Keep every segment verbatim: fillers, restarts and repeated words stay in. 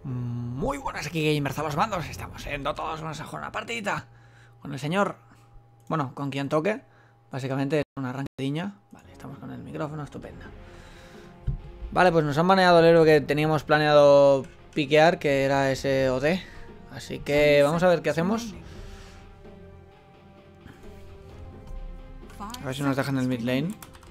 Muy buenas, aquí Gamers a los mandos. Estamos yendo todos, vamos a jugar una partidita con el señor, bueno, con quien toque. Básicamente una arrancadiña. Vale, estamos con el micrófono, estupendo. Vale, pues nos han baneado el héroe que teníamos planeado piquear, que era ese O D. Así que vamos a ver qué hacemos. A ver si nos dejan el mid lane.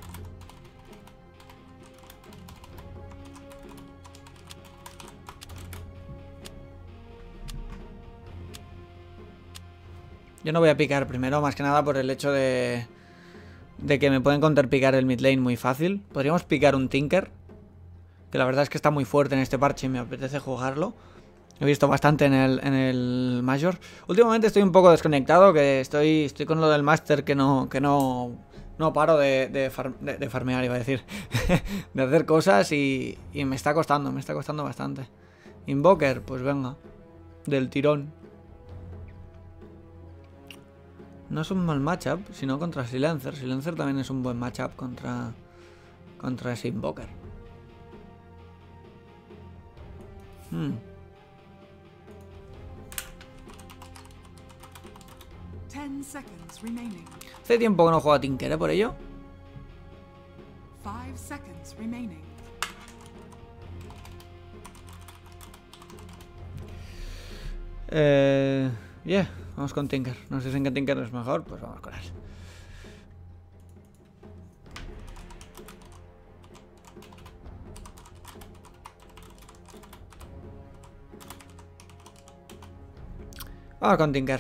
Yo no voy a picar primero, más que nada por el hecho de, de que me pueden counterpicar el mid lane muy fácil. Podríamos picar un Tinker, que la verdad es que está muy fuerte en este parche y me apetece jugarlo. He visto bastante en el, en el Major. Últimamente estoy un poco desconectado, que estoy, estoy con lo del Master, que no, que no, no paro de, de, far, de, de farmear, iba a decir. De hacer cosas y, y me está costando, me está costando bastante. Invoker, pues venga, del tirón. No es un mal matchup, sino contra Silencer. Silencer también es un buen matchup contra, contra ese Invoker. Hmm. Hace tiempo que no juego a Tinker, ¿eh? Por ello. Eh... Yeah, vamos con Tinker. Nos dicen que Tinker es mejor, pues vamos con él. Vamos con Tinker.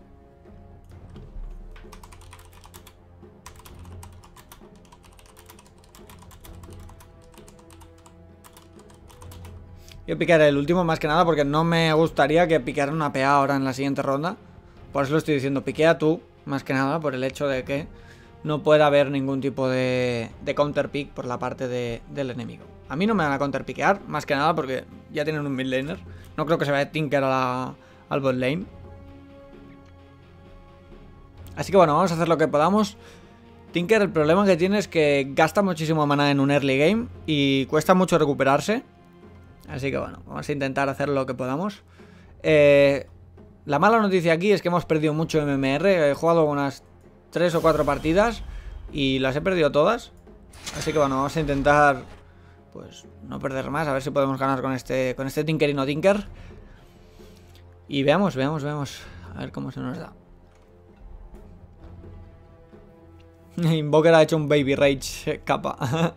Yo picaré el último más que nada porque no me gustaría que picara una P A ahora en la siguiente ronda. Por eso lo estoy diciendo, piquea tú, más que nada por el hecho de que no pueda haber ningún tipo de, de counter pick por la parte de, del enemigo. A mí no me van a counter piquear, más que nada porque ya tienen un mid laner. No creo que se vaya Tinker a la, al bot lane. Así que bueno, vamos a hacer lo que podamos. Tinker, el problema que tiene es que gasta muchísimo mana en un early game y cuesta mucho recuperarse. Así que bueno, vamos a intentar hacer lo que podamos. Eh, la mala noticia aquí es que hemos perdido mucho M M R. He jugado unas tres o cuatro partidas y las he perdido todas. Así que bueno, vamos a intentar pues no perder más. A ver si podemos ganar con este, con este Tinker y no Tinker. Y veamos, veamos, veamos. A ver cómo se nos da. Invoker ha hecho un Baby Rage capa.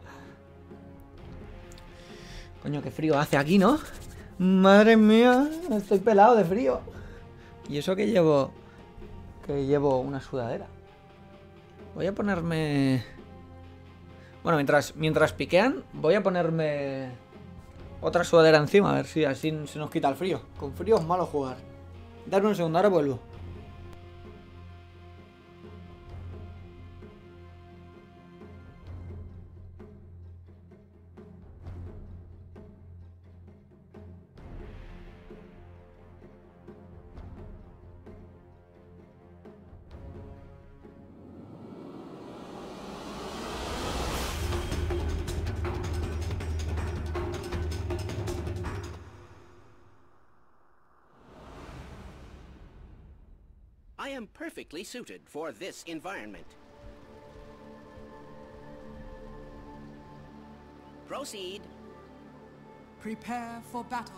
Coño, qué frío hace aquí, ¿no? Madre mía, estoy pelado de frío. Y eso que llevo... Que llevo una sudadera. Voy a ponerme... Bueno, mientras, mientras piquean, voy a ponerme... Otra sudadera encima, a ver si así se nos quita el frío. Con frío es malo jugar. Darme un segundo, ahora vuelvo. I am perfectly suited for this environment. Proceed. Prepare for battle.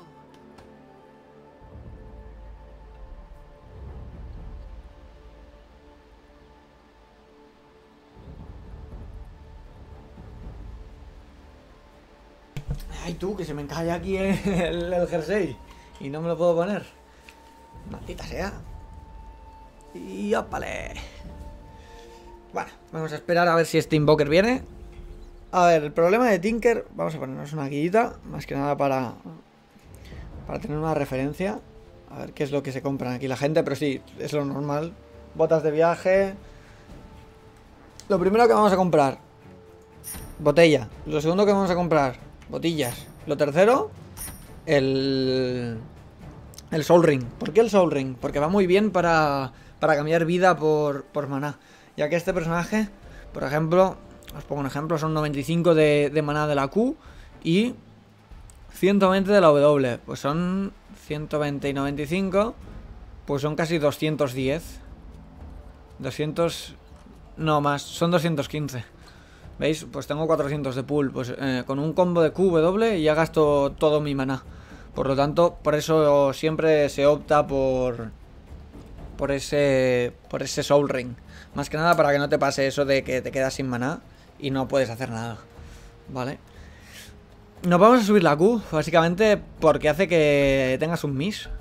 Ay tú, que se me cae aquí el, el jersey y no me lo puedo poner. Maldita sea. Y ópale. Bueno, vamos a esperar a ver si este Invoker viene. A ver, el problema de Tinker, vamos a ponernos una guillita, más que nada para para tener una referencia. A ver qué es lo que se compran aquí la gente, pero sí, es lo normal. Botas de viaje. Lo primero que vamos a comprar, botella. Lo segundo que vamos a comprar, botillas. Lo tercero, el el Soul Ring. ¿Por qué el Soul Ring? Porque va muy bien para para cambiar vida por, por maná. Ya que este personaje, por ejemplo, os pongo un ejemplo, son noventa y cinco de, de maná de la Q y ciento veinte de la W. Pues son ciento veinte y noventa y cinco. Pues son casi doscientos diez. doscientos... No, más. Son doscientos quince. ¿Veis? Pues tengo cuatrocientos de pool. Pues eh, con un combo de Q W ya gasto todo mi maná. Por lo tanto, por eso siempre se opta por... Por ese... Por ese Soul Ring. Más que nada para que no te pase eso de que te quedas sin maná y no puedes hacer nada. ¿Vale? Nos vamos a subir la Q, básicamente porque hace que tengas un miss.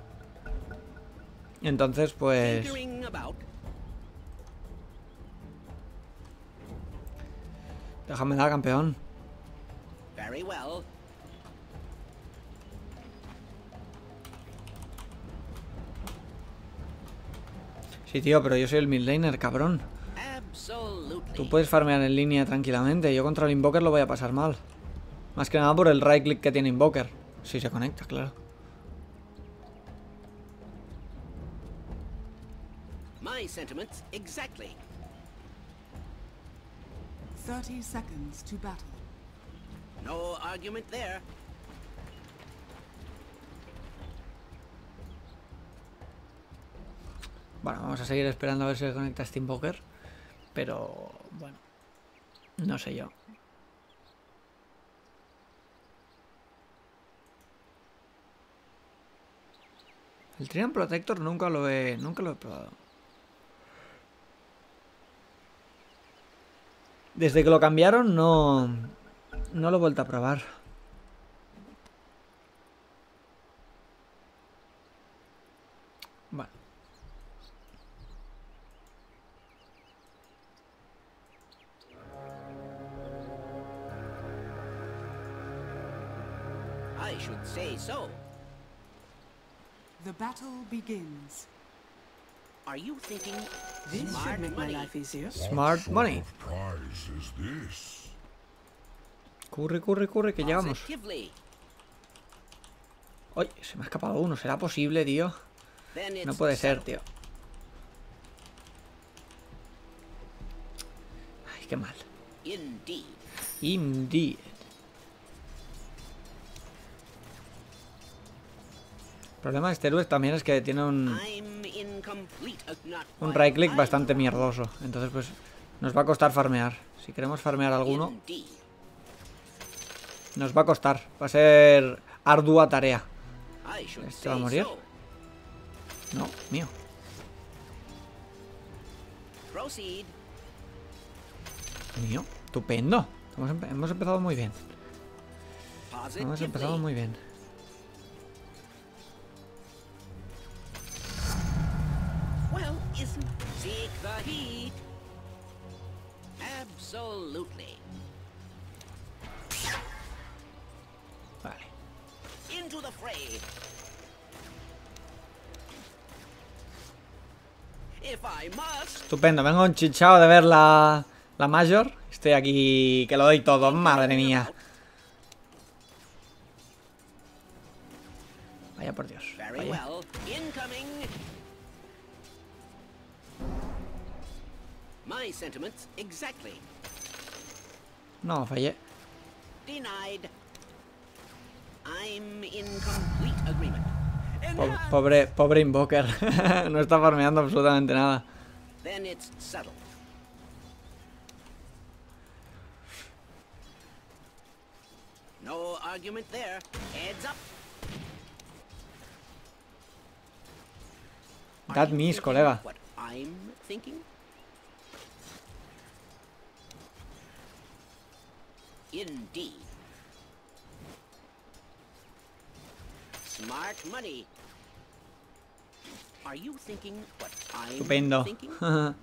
Entonces, pues... Déjame dar, campeón. Very well. Sí, tío, pero yo soy el midlaner, cabrón. Absolutely. Tú puedes farmear en línea tranquilamente. Yo contra el Invoker lo voy a pasar mal. Más que nada por el right click que tiene Invoker. Si se conecta, claro. My sentiments exactly. thirty seconds to battle. No argument there. Bueno, vamos a seguir esperando a ver si se conecta este Invoker. Pero, bueno, no sé yo. El Trian Protector nunca lo he, nunca lo he probado. Desde que lo cambiaron no, no lo he vuelto a probar. Bueno. I should say so. The battle begins. Are you thinking This smart should make my money? life easier. Smart money. Prize is this? Corre, corre, corre, que llegamos. Positively. Uy, se me ha escapado uno. ¿Será posible, tío? Then it's No puede ser, settled. tío. Ay, qué mal. Indeed. Indeed. El problema de este héroe también es que tiene un, I'm incomplete, uh, not un quite. right click I'm bastante mierdoso. Entonces, pues, nos va a costar farmear. Si queremos farmear alguno, Indeed. nos va a costar. Va a ser ardua tarea. I should ¿Este va a say morir? so. No, mío. Proceed. Mío. Estupendo. Hemos, empe- hemos empezado muy bien. Positively. Hemos empezado muy bien. Well, isn't seek the heat? Absolutely. Vale. Into the fray. If I must. Estupendo. Vengo enchichado de ver la, la Major. Estoy aquí que lo doy todo. Madre mía. Vaya por Dios. Very Vaya. well. Incoming. My sentiments exactly. No, fallé. Denied. I'm in complete agreement. Po- Enhanced. pobre, pobre Invoker. No está farmeando absolutamente nada. Then it's settled. No argument there. Heads up. Are That you miss, thinking colega. What I'm thinking? Indeed. Smart money. Are you thinking what I'm Estupendo. thinking?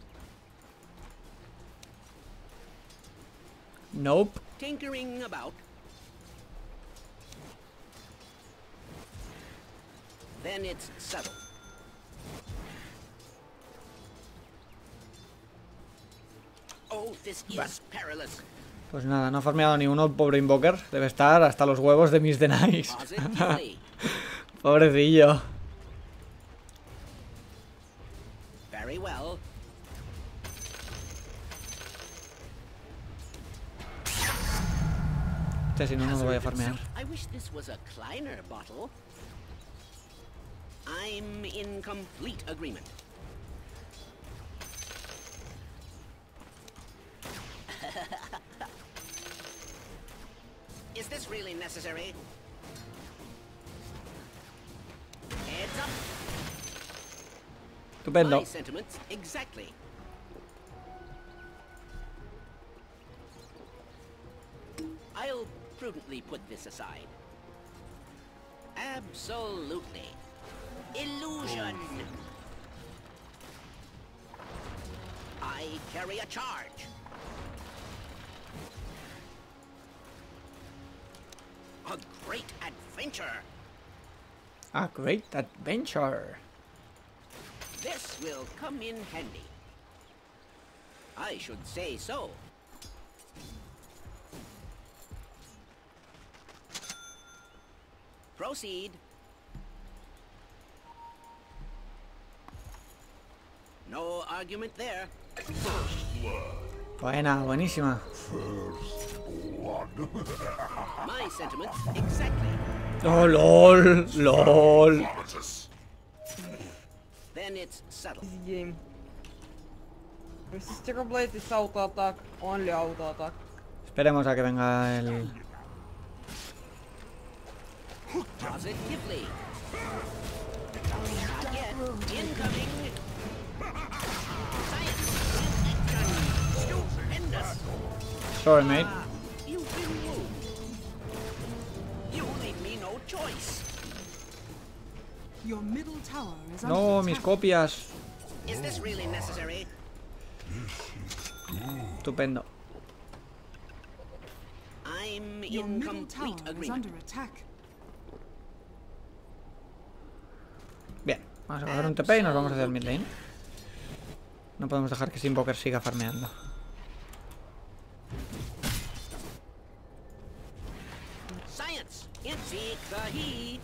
Nope. Tinkering about. Then it's settled. Oh, this is perilous. Pues nada, no ha farmeado ni uno el pobre Invoker. Debe estar hasta los huevos de Miss Denise. Positively. Pobrecillo. Very well. este, si no, no lo voy a farmear. I wish this was a Kleiner bottle. I'm in complete agreement. Is this really necessary? Heads up. Estupendo. My sentiments exactly. I'll prudently put this aside. Absolutely. Illusion. I carry a charge. A great adventure. A great adventure. This will come in handy. I should say so. Proceed. No argument there. Buena, buenísima. My sentiments exactly. Oh, lol, lol. Then it's settled. Game. Если Blade is auto attack, only auto attack. Esperemos a que venga el... Positively. Not yet. Incoming. Science. Stupendous. Sorry, mate. Ah, you've been moved. You leave me no choice. Your middle tower is under No, attack. mis copias. Is this really necessary? Estupendo. I'm Your in middle tower complete is agreement. under attack. Bien, vamos a coger un T P y nos vamos hacia el mid lane. No podemos dejar que ese Invoker siga farmeando. Science. Seek the heat.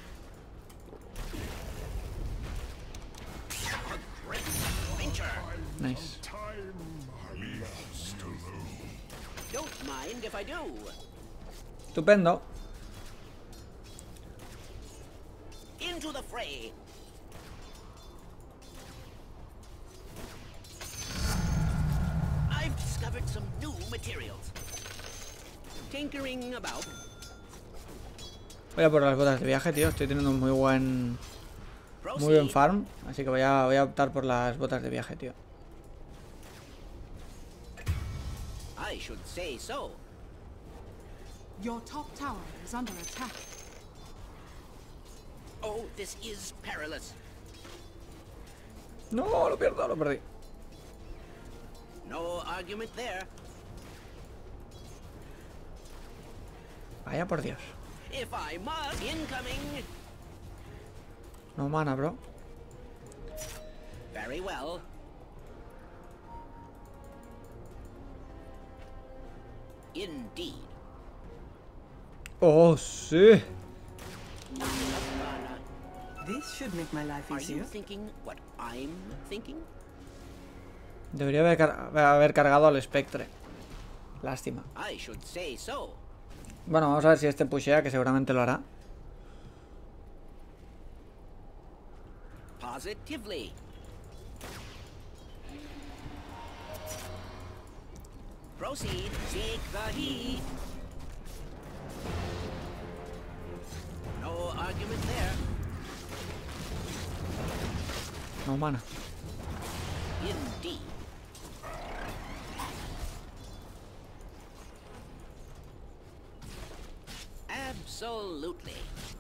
A great adventure. Nice. Don't mind if I do. Estupendo. Into the fray. I've discovered some new materials. Tinkering about. Voy a por las botas de viaje, tío. Estoy teniendo un muy buen... Muy buen farm. Así que voy a, voy a optar por las botas de viaje, tío. I should say so. Your top tower is under attack. Oh, this is perilous. No, lo pierdo, lo perdí. No argument there. Vaya por Dios. If I must, incoming. No mana, bro. Very well. Indeed. Oh, sí. This should make my life Are you easier. thinking what I'm thinking? Debería haber, car haber cargado al Spectre. Lástima. I should say so. Bueno, vamos a ver si este pushea, que seguramente lo hará. Positively. Proceed. Seek the heat. No argument there. No mana. Indeed. Absolutely.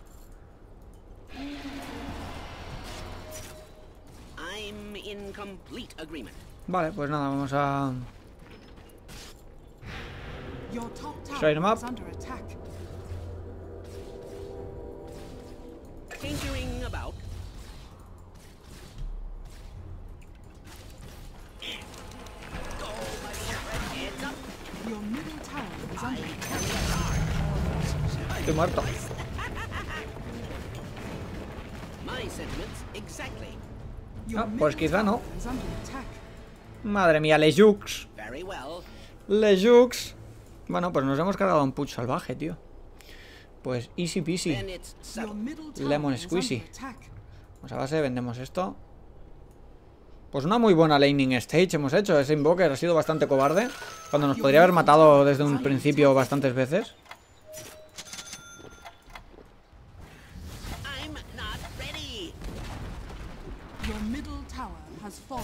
I'm in complete agreement. Vale, pues nada, vamos a... Your top Straight him tower up. is under attack. Tinkering about. Go, my friend. Heads up. Your middle tower is I under attack. carry a charge. Estoy muerto. My sentiments exactly. Your Ah, pues middle quizá no. tower is under attack. Madre mía, les Jux. Very well. Les Jux. Bueno, pues nos hemos cargado un puch salvaje, tío. Pues easy peasy. Then it's Your settled. middle tower Lemon is squeezy. under attack. Vamos a base, vendemos esto. Pues una muy buena laning stage hemos hecho. Ese invoker ha sido bastante cobarde, cuando nos podría haber matado desde un principio bastantes veces. I'm not ready. Your middle tower has fallen.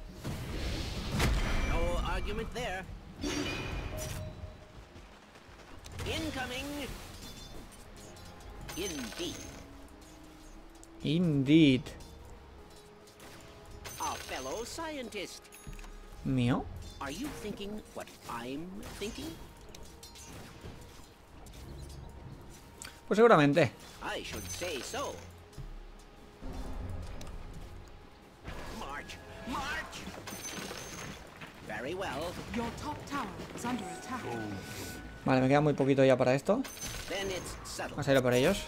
No argument there. Incoming. Indeed. Indeed. A fellow scientist. ¿Mío? Are you thinking what I'm thinking? Pues seguramente. I should say so. March, march. Very well. Your top tower is under attack. Vale, me queda muy poquito ya para esto. Then it's settled. Vamos a ir a por ellos.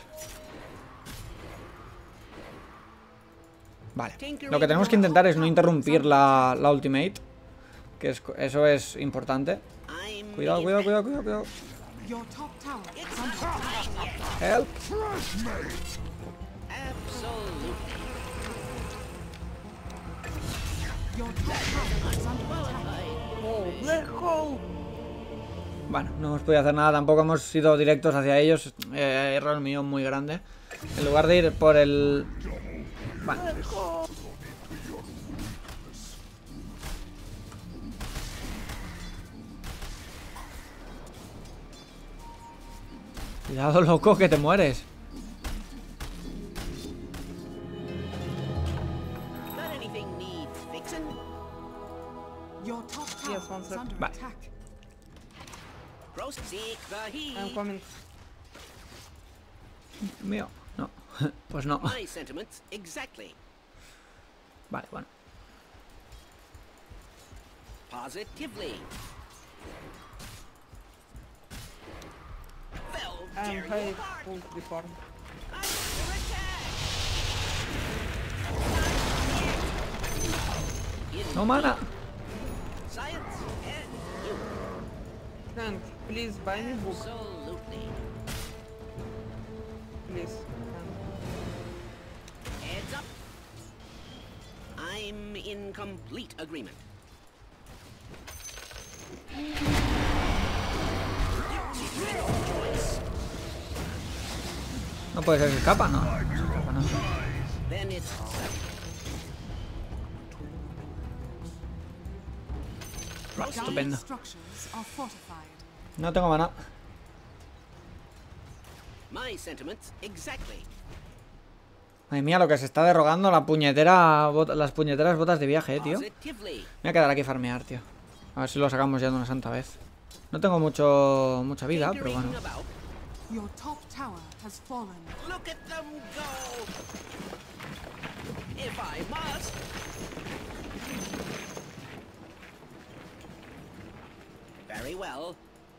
Vale. Lo que tenemos que intentar es no interrumpir la, la ultimate. Que es, eso es importante. I'm Cuidado, cuidado, cuidado, cuidado, cuidado. Your top tower is It's under not attack. time yet. Help. Absolutely. Your top tower is under attack. Oh, black hole. Bueno, no hemos podido hacer nada. Tampoco hemos ido directos hacia ellos. Eh, error mío muy grande. En lugar de ir por el... Bueno. Cuidado, loco, que te mueres. Not anything needs fixing. Your top tower Yes, one is sec. under Vale. attack. Proceed the heat. I'm coming. Mío. No. Pues no. My sentiments exactly. Vale, bueno. Positively. Well, I'm dare high you hard. full to the farm. I'm under attack. No mana. Science and you. Hank, please buy me book. Absolutely. Please. Heads up. I'm in complete agreement. No puede ser que escapa, no. No se escapa, no. Then it's Vale, Dire estupendo. structures are fortified. No tengo mana. my sentiments exactly. Madre mía, lo que se está derrogando la puñetera bot- las puñeteras botas de viaje, eh, tío. Me Positively. voy a quedar aquí a farmear, tío. A ver si lo sacamos ya de una santa vez. No tengo mucho mucha vida, pero bueno. Tinkering about. Your top tower has fallen. Look at them go. If I must. Very well.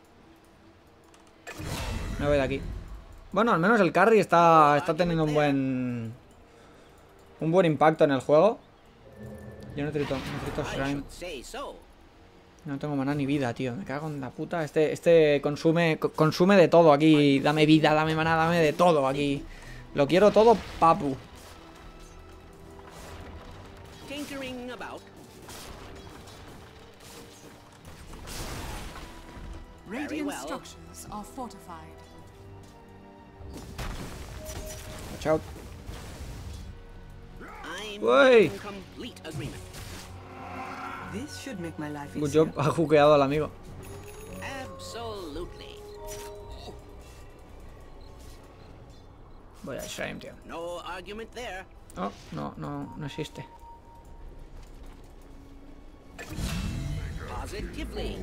Me voy de aquí. Bueno, al menos el carry está, está teniendo un buen... Un buen impacto en el juego. Yo necesito, necesito I shrine. should say so. No tengo mana ni vida, tío. Me cago en la puta. Este, este consume, co- consume de todo aquí. Dame vida, dame mana, dame de todo aquí. Lo quiero todo, papu. Tinkering about. Radiant well. structures are fortified. Watch out. I'm Uy. in complete agreement. This should make my life Good easier. job. Ha juqueado al amigo. Absolutely. Voy al shrine, tío. No argument there. Oh, no, no, no existe. Positively.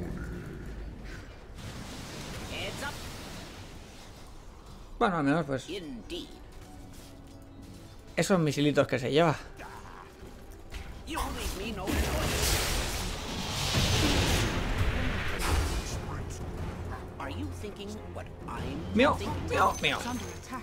Heads up. Bueno, al menos pues Indeed. esos misilitos que se lleva. You leave me no choice. Are you thinking what I'm Mío, thinking? mío, mío. Is under attack.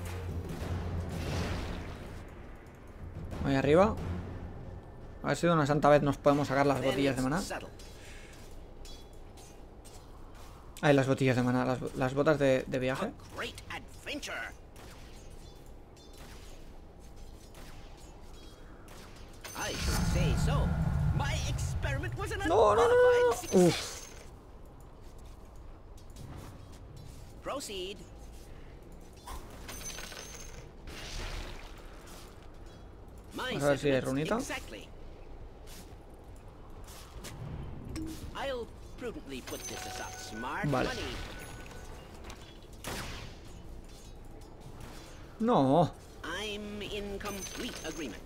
Voy arriba. A ver si de una santa vez nos podemos sacar las Then botellas de it's maná. settled. Ahí las botillas de maná, las, las botas de, de viaje. A great adventure. I should say so. My experiment was an No, no, no, unqualified no. success. Uf. Proceed. My Vamos a ver si hay sentiments runita. exactly. I'll prudently put this aside. Smart Vale. money. No. I'm in complete agreement.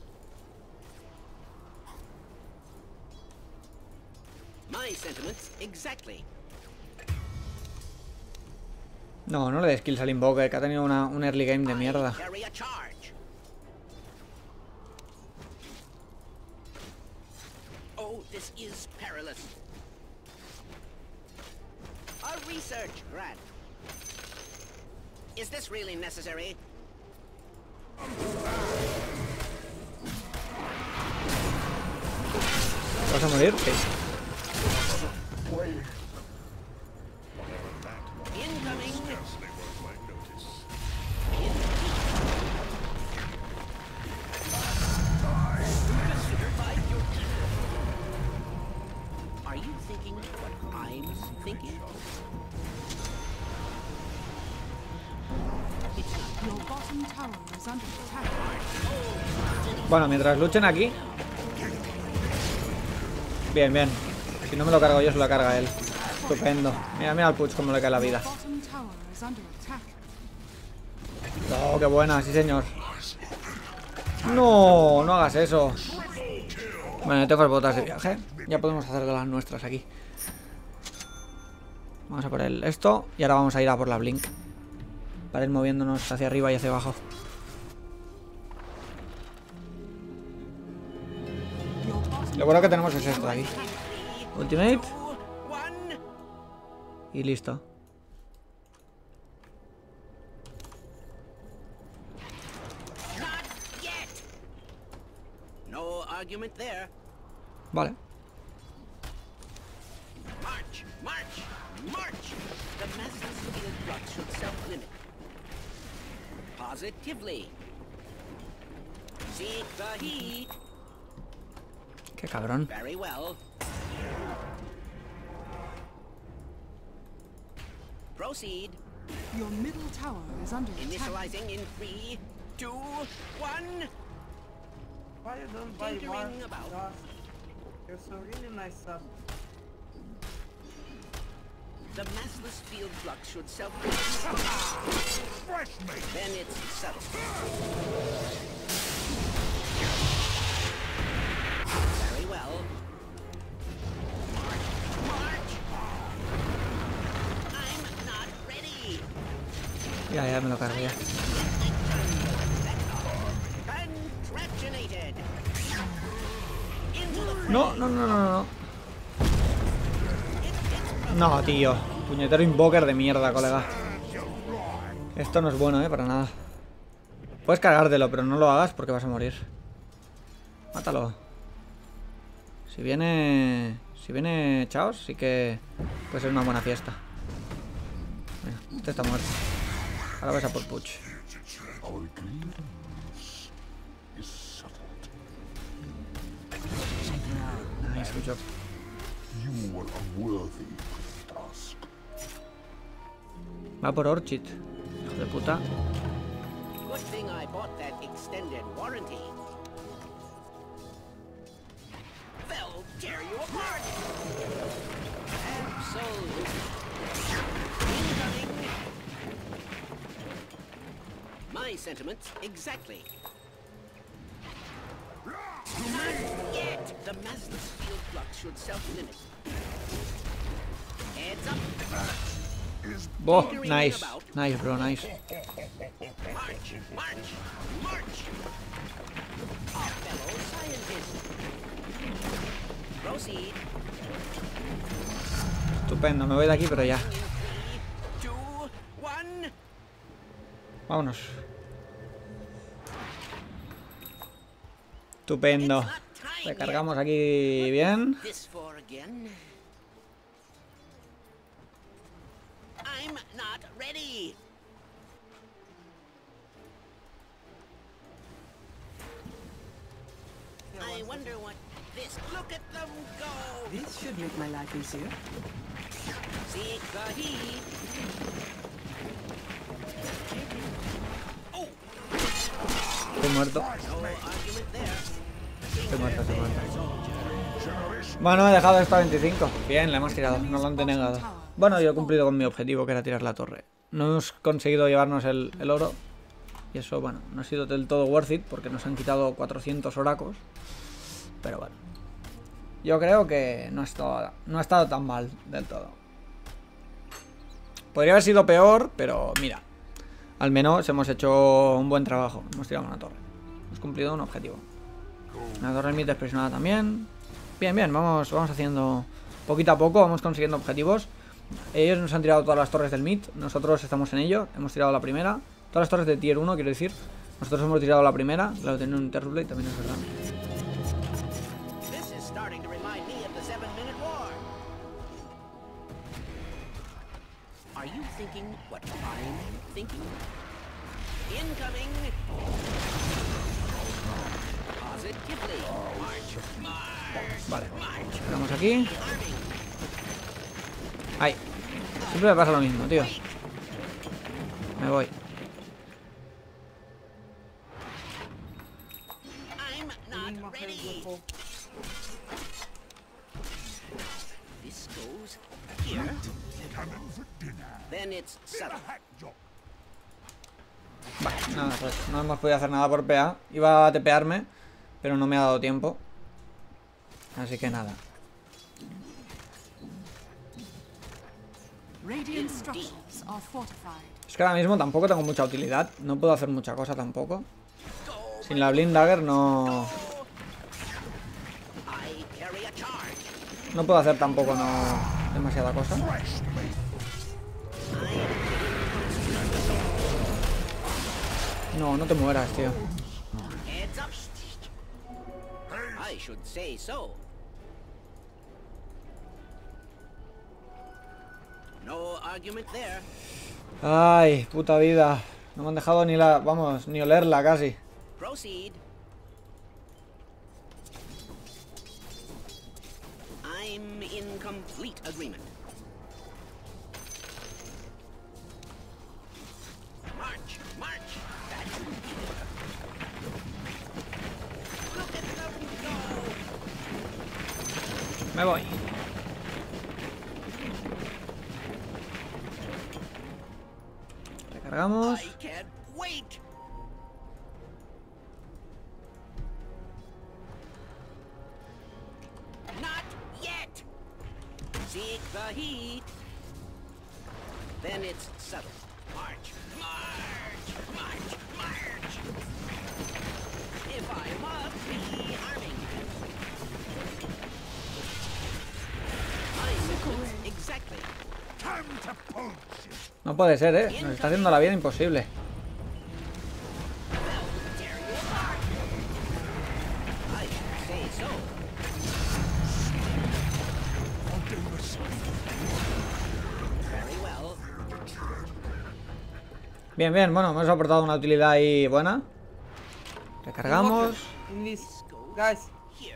My sentiments exactly. No, no le des kills al Invoker, que ha tenido una, un early game de mierda. I carry a charge. Oh, this is perilous. A research grant. Is this really necessary? ¿Vas a morir? Sí. Incoming. Scarcely worth my notice. Consider by your Are you thinking what I'm thinking? It's not Your bottom tower is under attack. Bueno, mientras luchen aquí. Bien, bien. Si no me lo cargo yo, se lo carga él. Estupendo. Mira, mira al Puig como le cae la vida. Bottom tower is under attack. Oh, qué buena, sí señor. No, no hagas eso. Bueno, tengo las botas de viaje. Ya podemos hacer de las nuestras aquí. Vamos a por el esto. Y ahora vamos a ir a por la Blink. Para ir moviéndonos hacia arriba y hacia abajo. Your bottom Lo bueno que tenemos es esto de aquí. Ultimate. one. Y listo. Not yet. No argument there. Vale. March, march, march. The master's field block should self-limit. Positively. Seek the heat. Qué cabrón. Very well. Proceed. Your middle tower is under attack. Initializing in three, two, one. Why you don't buy Tinkering one? about. Just- You're so really nice sub. The massless field flux should self Fresh meat. Then it's settled. Very well. March, march. I'm not ready. Ya, ya me lo cargo ya. Contraptionated. Into the fray. No, no, no, no, no. No, tío. Puñetero Invoker de mierda, colega. Esto no es bueno, eh, para nada. Puedes cargártelo, pero no lo hagas porque vas a morir. Mátalo. Si viene... Si viene Chaos, sí que puede ser una buena fiesta. Mira, este está muerto. Ahora vas a por Puch. Our grievance is settled. Nice, good job. You are worthy of the task. Va por Orchid. Hijo de puta. Good thing I bought that extended warranty. They'll tear you apart. Absolutely. Incoming. My sentiments exactly. Not yet. The massless field flux should self-limit. Heads up. Boh, nice. Nice, bro, nice. March, march, march. Our fellow scientist. Proceed. Estupendo, me voy de aquí, pero ya. In three, two, one. Vámonos. Estupendo. Recargamos aquí bien. This for again. I'm not ready. I wonder what this. Look at them go. This should make my life easier. Seek the heat. Oh, Estoy muerto. no argument there. Estoy muerto, estoy muerto. Bueno, he dejado esto a veinticinco. Bien, le hemos tirado, no lo han denegado. Bueno, yo he cumplido con mi objetivo, que era tirar la torre. No hemos conseguido llevarnos el, el oro. Y eso, bueno, no ha sido del todo worth it, porque nos han quitado cuatrocientos oracos. Pero bueno. Yo creo que no ha estado, no ha estado tan mal del todo. Podría haber sido peor, pero mira. Al menos hemos hecho un buen trabajo. Hemos tirado una torre. Hemos cumplido un objetivo. La torre mid presionada también. Bien, bien, vamos, vamos haciendo poquito a poco, vamos consiguiendo objetivos. Ellos nos han tirado todas las torres del mid, nosotros estamos en ello, hemos tirado la primera. Todas las torres de tier uno, quiero decir. Nosotros hemos tirado la primera, la de un Terrorblade también es verdad. This is starting to remind me of the Seven Minute War. Are you thinking what I'm thinking? Incoming. Positively. March, march, Vale, march. esperamos aquí. Arming. Ahí. Siempre me pasa lo mismo, tío. Me voy. I'm not ready. This goes here. Then it's settled. Vale, nada, pues no hemos podido hacer nada por P A. Iba a tepearme, pero no me ha dado tiempo. Así que nada. Radiant structures are fortified. Es que ahora mismo tampoco tengo mucha utilidad. No puedo hacer mucha cosa tampoco. Sin la Blind Dagger no... I carry a charge. No puedo hacer tampoco no demasiada cosa. No, no te mueras, tío. Heads up. I should say so. No argument there. Ay, puta vida. No me han dejado ni la... Vamos, ni olerla casi. Proceed. I'm in complete agreement. March, march. That's Look at them go. Me voy. Recargamos. I can't wait. Not yet. Seek the heat. Then it's settled. March, march, march, march. If I must be arming. I sequence exactly. No puede ser, eh. Nos está haciendo la vida imposible. Tear you apart. I should say so. Very well. Bien, bien. Bueno, hemos aportado una utilidad ahí buena. Recargamos. In this, guys. Here.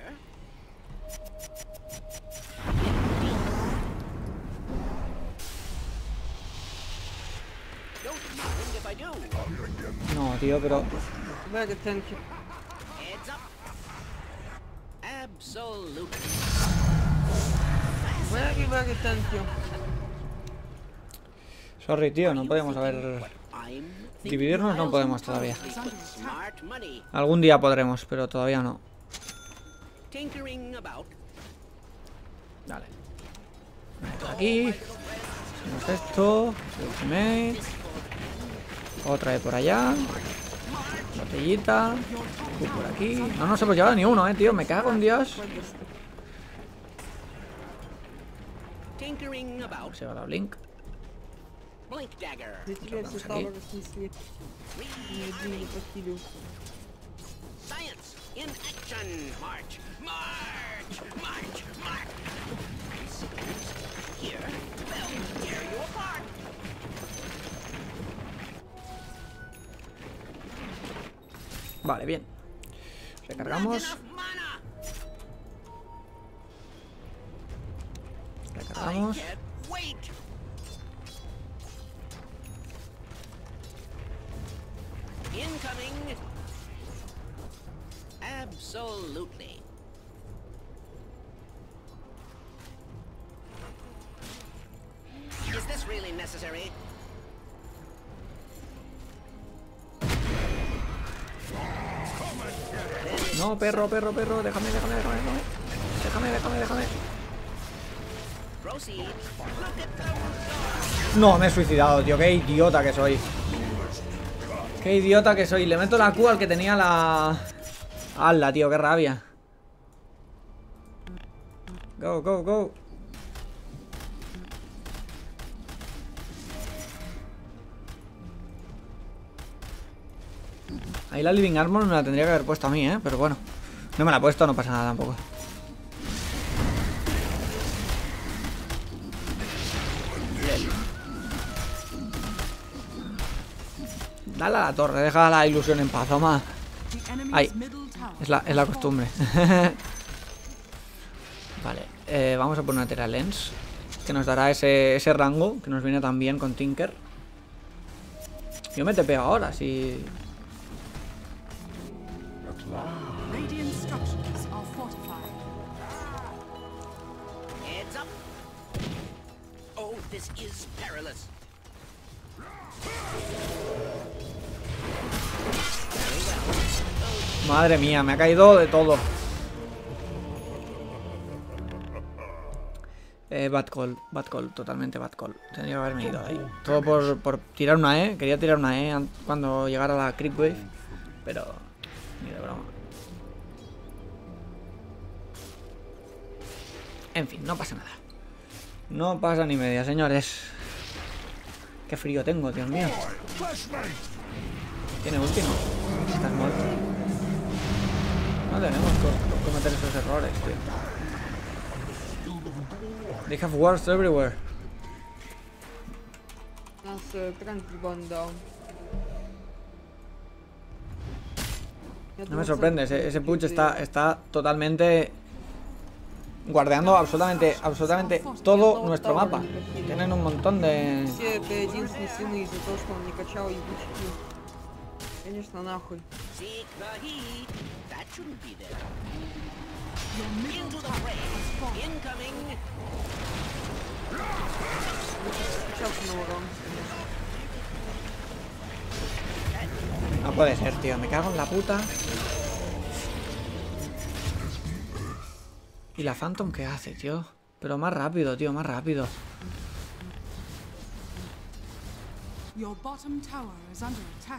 Don't mind if I do. No, tío, pero... Very good, thank you. Heads up. Absolutely. Very, very thank you. Sorry, tío, no podemos haber... I'm Dividirnos no podemos todavía. smart money. Algún día podremos, pero todavía no. Tinkering about. Dale. Por aquí. Hacemos esto. Ultimate. Otra de por allá. Botellita. Tú por aquí. No nos hemos llevado ni uno, eh, tío. Me cago en Dios. Tinkering about. Se va la Blink. Blink dagger. Лечите Vamos aquí. стало разнесли. Медведь покилю. Science in action. March, march, march, march. Here, they'll tear you apart. Vale, bien. Recargamos. Recargamos. Incoming. Absolutely. Is this really necessary? No, perro, perro, perro. Déjame, déjame, déjame, déjame. Déjame, déjame, déjame. Proceed. Look at the... No, me he suicidado, tío. Qué idiota que soy. Qué idiota que soy. Le meto la Q al que tenía la... ¡Hala, tío! ¡Qué rabia! Go, go, go. Ahí la Living Armor me la tendría que haber puesto a mí, ¿eh? Pero bueno. No me la he puesto, no pasa nada tampoco. Dale a la torre, deja la ilusión en paz, toma. Ahí. Es la, es la costumbre. Vale, eh, vamos a poner una Tera Lens, que nos dará ese, ese rango, que nos viene tan bien con Tinker. Yo me tepeo ahora, si... Radiant structures are fortified. Heads up. Oh, this is perilous. Madre mía, me ha caído de todo. Eh, bad call, bad call, totalmente bad call. Tendría que haberme ido ahí. Todo por, por tirar una E. Quería tirar una E cuando llegara la Creep Wave. Pero... ni de broma. En fin, no pasa nada. No pasa ni media, señores. Qué frío tengo, Dios mío. ¿Tiene último? Estás muerto. No tenemos que cometer esos errores, tío. They have wars everywhere. Нас э, Транкбан дал. No me sorprende, ese, ese Puch está, está totalmente guardeando absolutamente, absolutamente todo nuestro mapa. Tienen un montón de... Все это единственные сыны из-за того, что он не качал ебучки. Конечно, нахуй. Seek the heat. That shouldn't be there. Your middle Into the tower fray. has fallen. Incoming. Качался на урон. No puede ser, tío, me cago en la puta. ¿Y la Phantom qué hace, tío? Pero más rápido, tío, más rápido. Your bottom tower is under attack.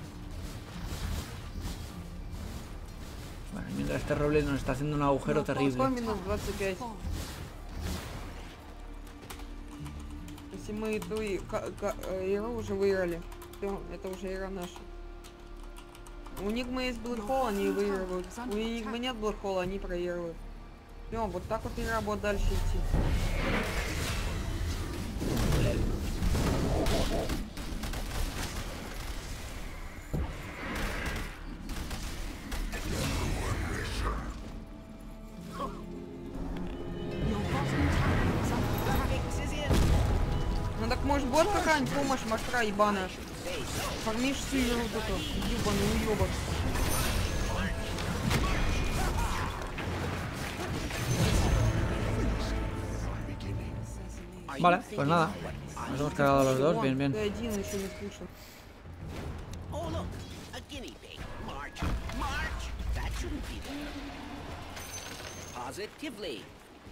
Bueno, mientras este roble nos está haciendo un agujero Your terrible. Сколько минус двадцать пять? fallen. Если мы эту и- ка- ка- э, игру уже выиграли, то это уже игра наша. У Нигмы есть Блэкхолл, они выигрывают. У Нигмы нет Блэкхолла, они проигрывают. Всё, вот так вот игра будет дальше идти. Your bottom tower is under attack. Fix is in. Ну так может будет какая-нибудь помощь, машра ебаная. Фармишь всю игру тут, ебаный уёбок. Vale, pues nada. Nos hemos cargado a los dos, bien, bien. Ты один еще не слышал. Oh, look. A guinea pig. March. March. That shouldn't be there. Positively.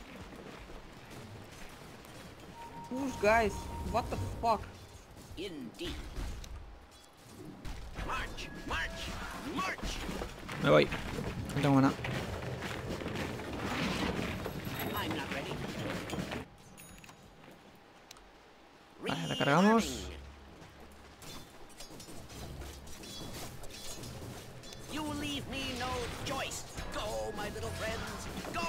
Push, guys. What the fuck? Indeed. March. March. March. Me voy. No tengo nada. I'm not ready. Vale, recargamos. You leave me no choice. Go, my little friends. Go.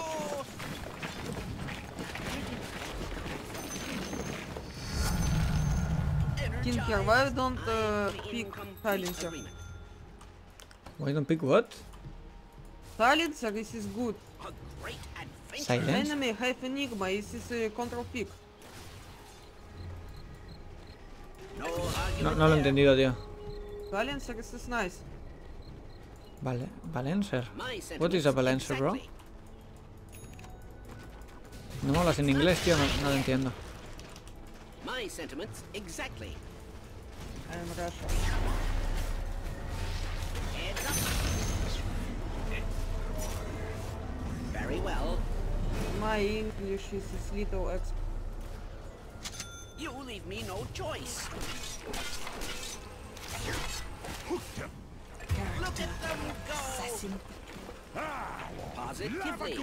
Tinker, why don't uh, pick silencer? Why don't pick what? Silencer, this is good. A great adventure. Silence? Enemy have Enigma, this is uh, control pick. No No, argument no lo he there. entendido, tío. Silencer, this is nice. Vale, Balancer. My What is a sentiments balancer, bro? exactly. No me hablas en inglés, tío, no, no lo entiendo. My sentiments exactly. I am Russia. Heads up. Very well. My English is this little exp. You leave me no choice. Look at them go! Assassin. Positively.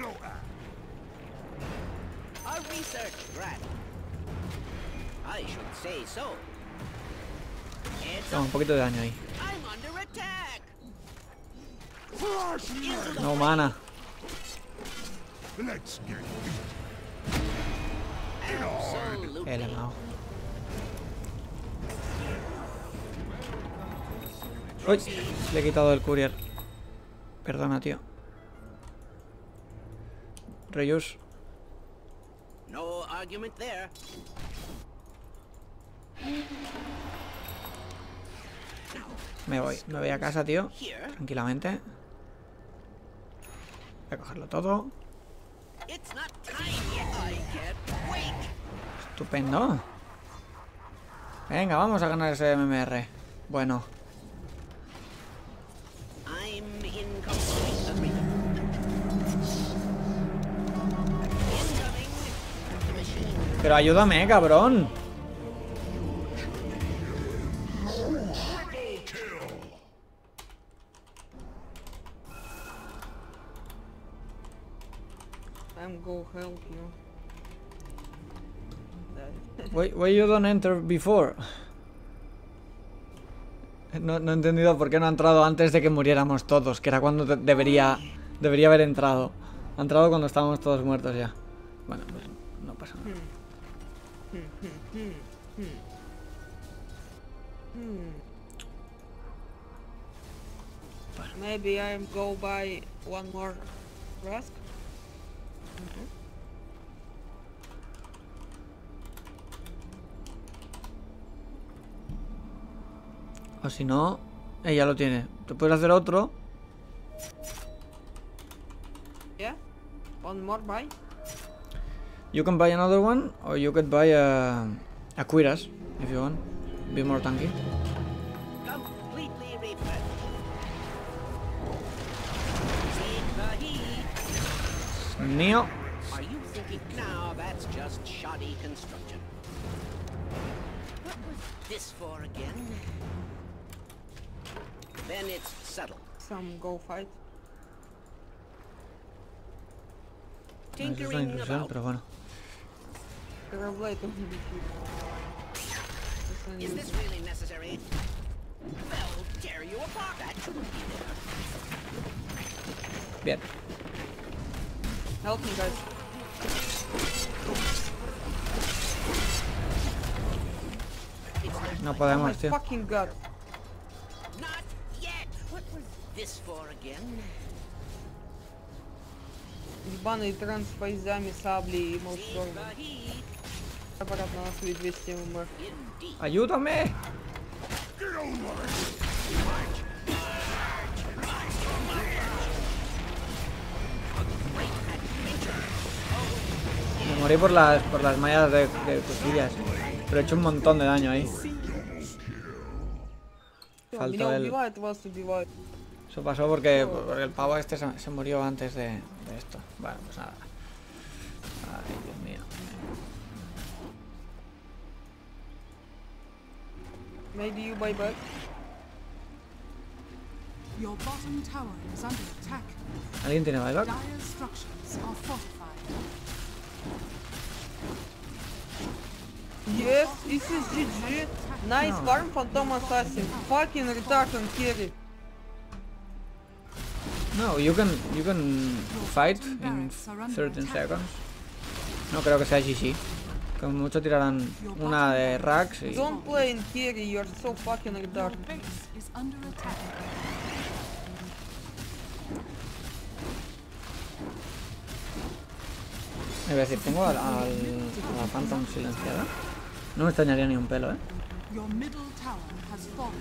A research grad. I should say so. Heads Toma, up. un poquito de daño ahí. I'm under attack. No mana. Let's get Absolutely. Eh, le he matado. Uy, le he quitado el courier. Perdona, tío. Reyus. No argument there. Me voy, me voy a casa, tío. Here, Tranquilamente. Voy a cogerlo todo. it's not time yet. I can't wait. Estupendo. Venga, vamos a ganar ese M M R. Bueno, I'm in complete agreement. Incoming. Machine. pero ayúdame, cabrón. I'm go help you. That- Why, why you don't enter before? No, no he entendido por qué no ha entrado antes de que muriéramos todos, que era cuando de- debería debería haber entrado. Ha entrado cuando estábamos todos muertos ya. Bueno, pues no pasa nada. Maybe I go buy one more rusk. O si no, ella lo tiene. Te puedes hacer otro. Yeah? One more buy? You can buy another one, or you could buy a, a Quiras, if you want. Be more tanky. Completely refreshed. Take the heat. Mío. Are you thinking now that's just shoddy construction? What was this for again? Then it's settled. Some go fight. No, eso es una Tinkering intrusión, about. pero bueno. Terrorblade on the Is this really necessary? Well, tear you apart. That shouldn't be there. Bien. Help me, guys. It's not No like- Oh my podemos, tío. fucking god. Not yet. What was this for again? Ебаный транс с файзами, сабли и Take молшторм. the heat. Обратно на свои двести ММ. Indeed. ¡Ayúdame! Me morí por las, por las mallas de, de costillas. Pero he hecho un montón de daño ahí. Всё, Falta меня el- убивают, вас убивают. Eso pasó porque, porque el pavo este se, se murió antes de, de esto. Bueno, pues nada. Ay, Dios mío. Maybe you buy back. Your bottom tower is under attack. ¿Alguien tiene buyback? Dire structures are fortified. Yes, this is G G. Nice No. farm, Phantom Assassin. Fucking retard and carry. No, you can, you can fight in thirteen seconds. No creo que sea G G. Como mucho tirarán una de Rax y... Don't play in carry, you're so fucking Your retard. base is under attack. Es decir, tengo al, al, a la Phantom silenciada. No me extrañaría ni un pelo, ¿eh? Your middle tower has fallen.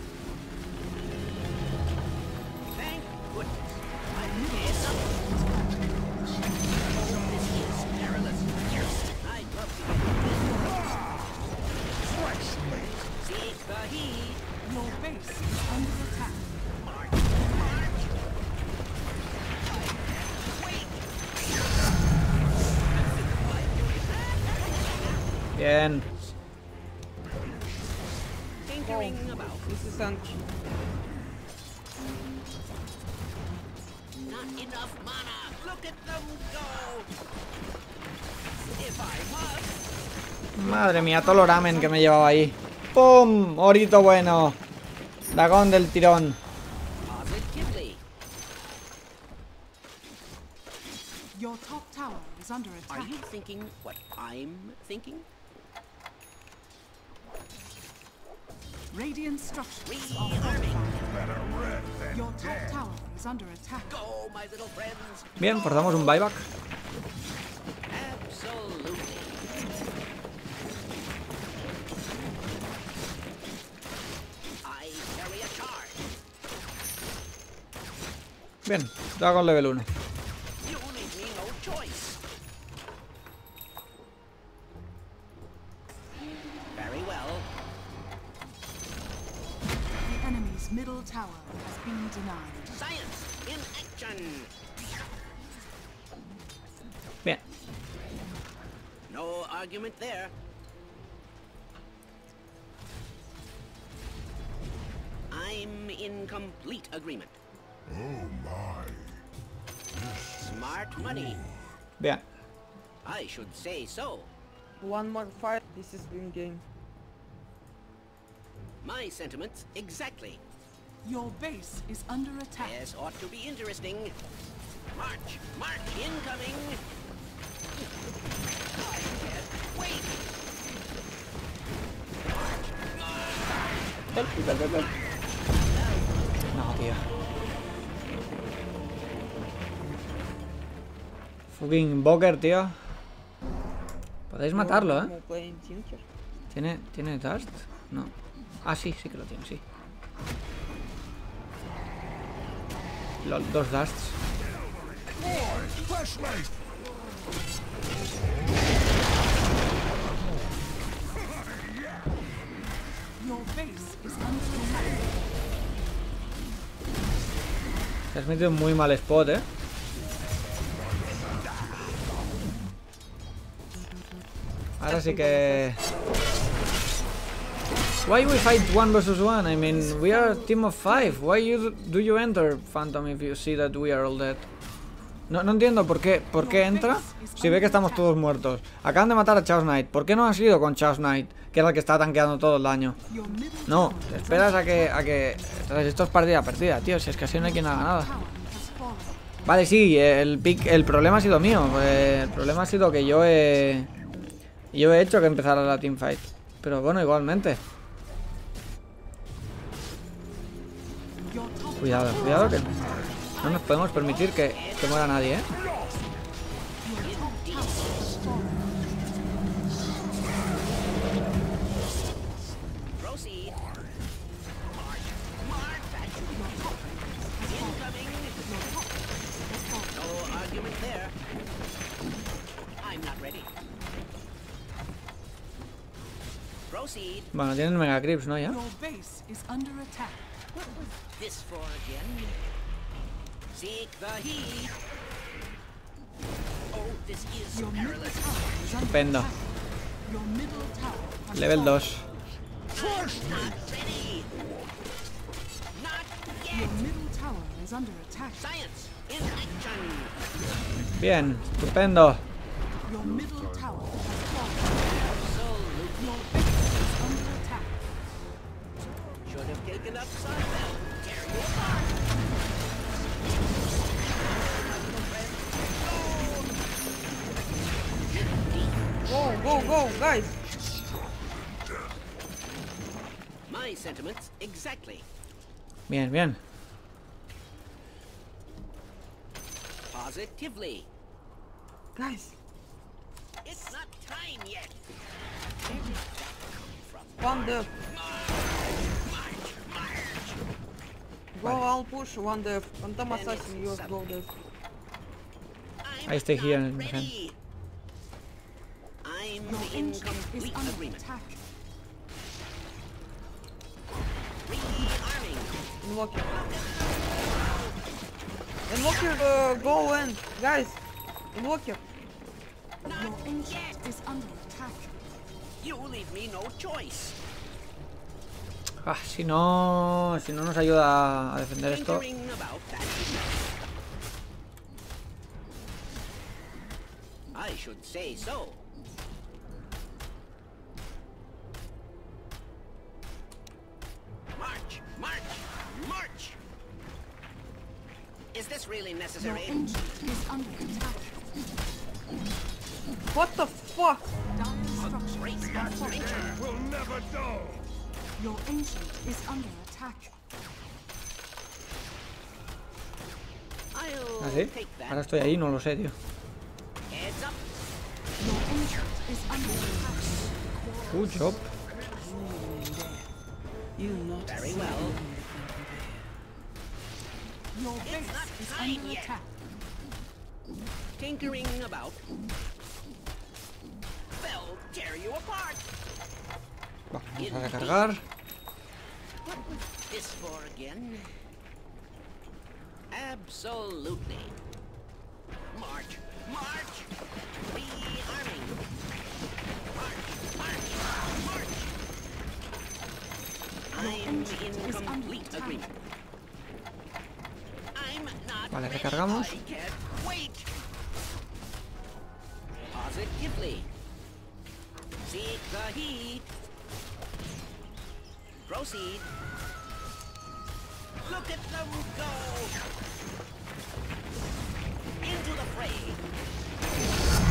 Thank goodness. My head's up. This is perilous. I'd love to get seek the heat. Your base is under attack. Bien. Tinkering about. This is sanction. Not enough mana. Look at them go. If I must. Madre mía, todo el ramen que me llevaba ahí. ¡Pum! Orito bueno. Dragón del tirón. Positively. Your top tower is under Are attack. you thinking what I'm thinking? Radiant structures are Rearming. fortified. Your top tower is under attack. Go, my little friends. Bien, forzamos un buyback. Absolutely. I carry a charge. Bien, Dragon level uno. You leave me no choice. Very well. The enemy's middle tower has been denied. Science in action. Bien. No argument there. I'm in complete agreement. Oh my. Smart money. Bien. I should say so. One more fight. This is win game. My sentiments exactly. Your base is under attack. This ought to be interesting. March! March incoming! I can't wait! No, tío. Fucking Invoker, tío. Podéis matarlo, ¿eh? Como playing Tinker. ¿Tiene, ¿Tiene Dust? No. Ah, sí, sí que lo tiene, sí. Lol, dos Dusts. Your base is under attack. Te has metido en muy mal spot, ¿eh? Ahora sí que... Why we fight one versus one? I mean, we are a team of five. Why you do you enter, Phantom, if you see that we are all dead? No, no entiendo por qué, por qué entra si ve que estamos todos muertos. Acaban de matar a Chaos Knight. ¿Por qué no has ido con Chaos Knight, que era el que está tanqueando todo el daño? Your middle No, tower te is esperas under a que, a que... Esto es partida perdida, tío. Si es que así no hay quien haga nada. tower has fallen. Vale, sí, el, pick, el problema ha sido mío. eh, El problema ha sido que yo he... Yo he hecho que empezara la teamfight. Pero bueno, igualmente. Your top Cuidado, cuidado que... No nos podemos permitir que, que muera nadie, ¿eh? Proceed. March. March. Incoming. No argument there. I'm not ready. Proceed. Bueno, tienen Mega Creeps, ¿no? Ya. Your base is under attack. What was this for again? Seek the heat. Oh, this is Your middle perilous. tower is under Estupendo. attack. Your middle tower has Level fallen. dos. Not ready. Not Your yet. middle tower is under attack. Science in action. Bien, estupendo. Your middle tower has fallen. Absolutely. Your base is under attack. Should have taken up Sunbelt. Tear you apart. Go, go, go, guys! My sentiments exactly. Bien, bien. Positively. Guys! time yet. One death. Go all push, one death. Phantom assassin, yours go death. I'm I stay here not and defend. ready. I'm Your in ancient is complete under agreement. attack. Rearming. Invoker. Invoker, uh, go in. Guys, Invoker. Your ancient is under attack. You leave me no choice. Ah, si no... Si no nos ayuda a defender esto... Tinkering about that. I should say so. March, march, march. Is this really Your necessary? ancient is under attack. What the fuck? Dire structures Great are fortified. Will never dull. Your ancient is under attack. I'll ¿Ah, sí? take that. Ahora estoy ahí, no lo sé, tío. Heads up. Your ancient is under attack. Good job. Very well. Your base not is time under yet. attack. Tinkering about. They'll tear you apart. Va, vamos a recargar. What was this for again? Absolutely. March, march. Rearming. March, march, march. I'm in complete agreement. I'm not Vale, ready. recargamos. I can't wait. Positively. Seek the heat. Proceed. Look at them go. Into the fray.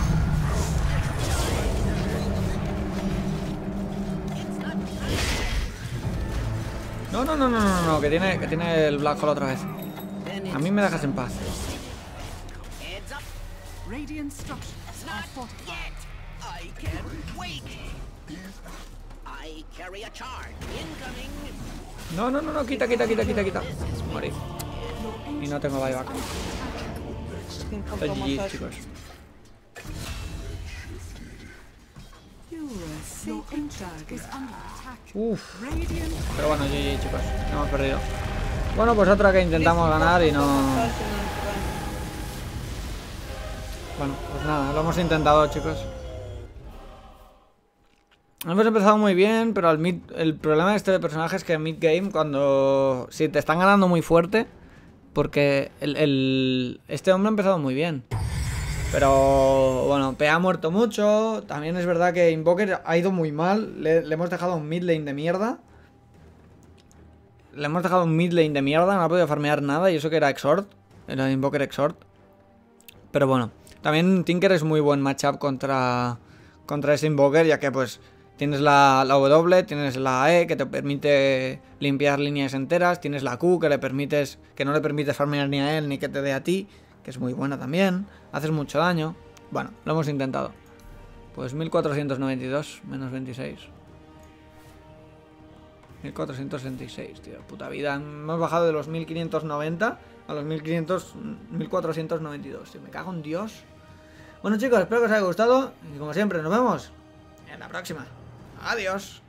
It's not time. No, no, no, no, no, no, que tiene, que tiene el Black Hole otra vez. Then A mí me dejas en paz. heads up. Radiant structures are Not fortified. yet. I can't wait. I carry a charge. Incoming. No, no, no, no, quita, quita, quita, quita, quita. Morí. Your Y no tengo buyback. under attack. Fucking Estoy Phantom G G, assassin. chicos. Your ancient is under attack. Uf. Radiant Pero bueno, G G, chicos. Hemos perdido. Bueno, pues otra que intentamos ganar y no... Assassin and friend. Bueno, pues nada, lo hemos intentado, chicos. Hemos empezado muy bien, pero al mid, el problema de este personaje es que mid game, cuando... Si te están ganando muy fuerte, porque el, el, este hombre ha empezado muy bien. Pero bueno, P ha muerto mucho. También es verdad que Invoker ha ido muy mal. Le, le hemos dejado un mid lane de mierda. Le hemos dejado un mid lane de mierda, no ha podido farmear nada. Y eso que era Exhort, era Invoker Exhort. Pero bueno, también Tinker es muy buen matchup contra, contra ese Invoker, ya que pues tienes la, la W, tienes la E que te permite limpiar líneas enteras, tienes la Q que le permites, que no le permites farmear ni a él ni que te dé a ti, que es muy buena también, haces mucho daño. Bueno, lo hemos intentado. Pues mil cuatrocientos noventa y dos menos veintiséis. mil cuatrocientos sesenta y seis, tío, puta vida. Hemos bajado de los mil quinientos noventa a los mil quinientos, mil cuatrocientos noventa y dos, tío, me cago en Dios. Bueno, chicos, espero que os haya gustado y como siempre nos vemos en la próxima. Adiós.